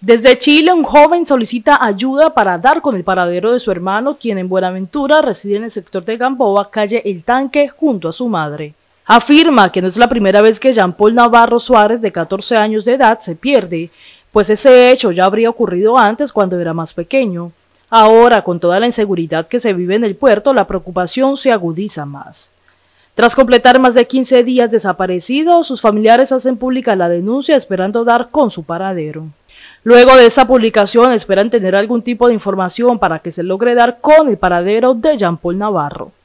Desde Chile, un joven solicita ayuda para dar con el paradero de su hermano, quien en Buenaventura reside en el sector de Gamboa, calle El Tanque, junto a su madre. Afirma que no es la primera vez que Jean Paul Navarro Suárez, de 14 años de edad, se pierde, pues ese hecho ya habría ocurrido antes cuando era más pequeño. Ahora, con toda la inseguridad que se vive en el puerto, la preocupación se agudiza más. Tras completar más de 15 días desaparecido, sus familiares hacen pública la denuncia esperando dar con su paradero. Luego de esa publicación esperan tener algún tipo de información para que se logre dar con el paradero de Jean Paul Navarro.